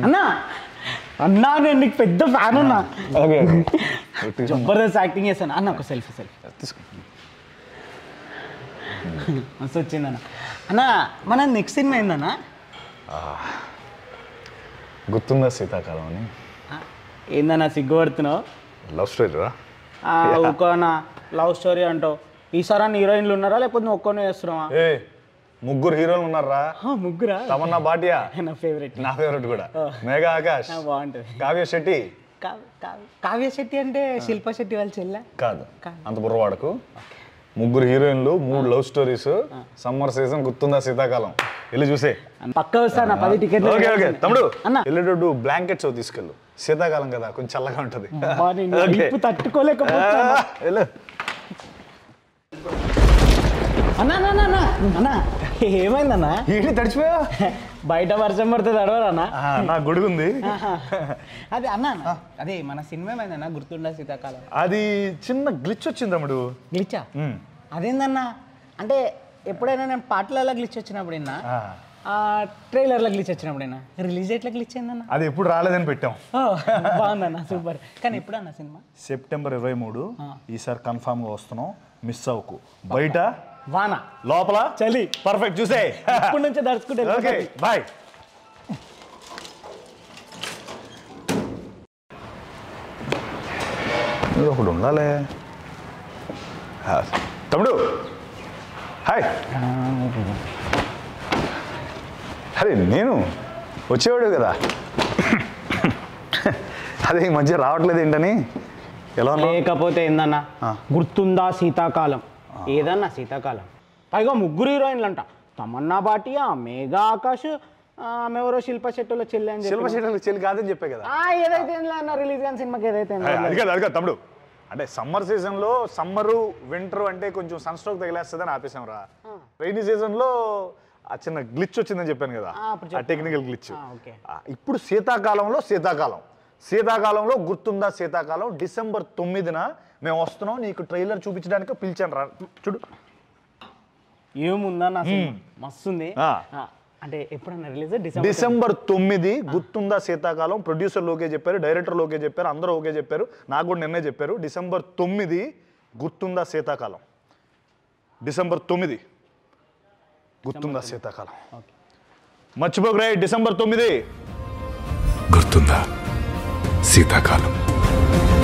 అన్నా అన్నా నేను నీకు పెద్ద ఫ్యాన్ ఉన్నా. జబర్దస్త్ యాక్టింగ్ చేశాను అన్న. ఒక సెల్ఫీ తీసుకో. మస్తు వచ్చిందన్న. అన్న మన నెక్స్ట్ సినిమా ఏందన్నా? గుర్తుందా శీతాకాలం అని. ఏందన్నా సిగ్గుపడుతున్నావు? లవ్ స్టోరీ రా. ఒక్కనా లవ్ స్టోరీ అంటావు. ఈసారి అన్న హీరోయిన్లు ఉన్నారా లేకపోతే నువ్వు ఒక్కనే చేస్తున్నావా? ముగ్గురు హీరోలు ఉన్నారా? ముగ్గురా? తమన్నా భాటియా నా ఫేవరెట్. నా ఫేవరెట్ కూడా. మేఘా ఆకాష్ బాగుంటుంది. కావ్య శెట్టి. కావ్య శెట్టి అంటే శిల్పా శెట్టి వాళ్ళ చెల్లె కాదు, అంత బుర్రవాడకు. ముగ్గురు హీరోయిన్లు, 3 లవ్ స్టోరీస్. సమ్మర్ సీజన్ గుర్తుందా శీతాకాలం. వెళ్ళి చూసే. పక్క వస్తాను 10 టికెట్లు. ఓకే ఓకే తమ్ముడు వెళ్ళేటట్టు బ్లాంకెట్స్ తీసుకెళ్ళు. శీతాకాలం కదా కొంచెం చల్లగా ఉంటుంది. తట్టుకోలేకపోతున్నా. అన్నా అన్నా ఏమైందన్నా? ఏంటి తడిచిపోయా? బయట వర్షం పడుతుంది అడవరన్నా. నా గొడుగు ఉంది. అదే అన్నా అదే మన సినిమా ఏమైందన్నా గుర్తుందా శీతాకాలం? అది చిన్న గ్లిచ్ వచ్చింది తమ్ముడు. గ్లిచ్చా? అదేందన్నా అంటే ఎప్పుడైనా నేను పాటలలో గ్లిచ్ వచ్చినప్పుడు విన్నా, ట్రైలర్లో గ్లిచ్ వచ్చినప్పుడైనా, రిలీజ్ ఎట్లా గ్లిచ్ అయిందన్నా? అది ఎప్పుడు రాలేదని పెట్టాం. బాగుందన్న, సూపర్. కానీ ఎప్పుడన్నా సినిమా? సెప్టెంబర్ 23. ఈసారి కన్ఫామ్గా వస్తున్నాం, మిస్ అవ్వకు. బయట వాన, లోపల చలి. పర్ఫెక్ట్ చూసే. ఇప్పటి నుంచే దడుచుకుంటే. Okay bye. మీరు ఒకడు ఉండాలి తమ్ముడు. హాయ్. అరే నేను వచ్చేవాడు కదా. అదే ఈ మధ్య రావట్లేదు ఏంటని. ఎలా లేకపోతే ఏందన్నా గుర్తుందా శీతాకాలం? ఏదన్నా శీతాకాలం. పైగా ముగ్గురు హీరోయిన్లు అంట. తమన్నా భాటియా, మేఘా ఆకాష్, ఆమెవరో శిల్పా శెట్టిలో చెల్లి అని. శిల్పా శెట్టిలో చెల్లి కాదని చెప్పే కదా. ఏదైతే అన్న రిలీజ్ కానీ సినిమాకి ఏదైతే అది కాదు తమ్ముడు. అంటే సమ్మర్ సీజన్లో సమ్మరు వింటర్ అంటే కొంచెం సన్ స్ట్రోక్ తగిలేస్తుందని ఆపేసాం రా. రైనీ సీజన్లో ఆ చిన్న గ్లిచ్ వచ్చిందని చెప్పాను కదా, ఆ టెక్నికల్ గ్లిచ్. ఇప్పుడు శీతాకాలంలో గుర్తుందా శీతాకాలం డిసెంబర్ 9న మేము వస్తున్నాం. నీకు ట్రైలర్ చూపించడానికి పిలిచాను రా. చూడు ఏముందా మస్తుంది. అంటే ఎప్పుడన్నా రిలీజ్? డిసెంబర్ 9 గుర్తుందా శీతాకాలం. ప్రొడ్యూసర్ ఓకే చెప్పారు, డైరెక్టర్ ఓకే చెప్పారు, అందరూ ఓకే చెప్పారు, నాకు కూడా నిన్నే చెప్పారు. డిసెంబర్ 9 గుర్తుందా శీతాకాలం. డిసెంబర్ 9 గుర్తుందా శీతాకాలం. మర్చిపోకరా. డిసెంబర్ 9 గుర్తుందా శీతాకాలం.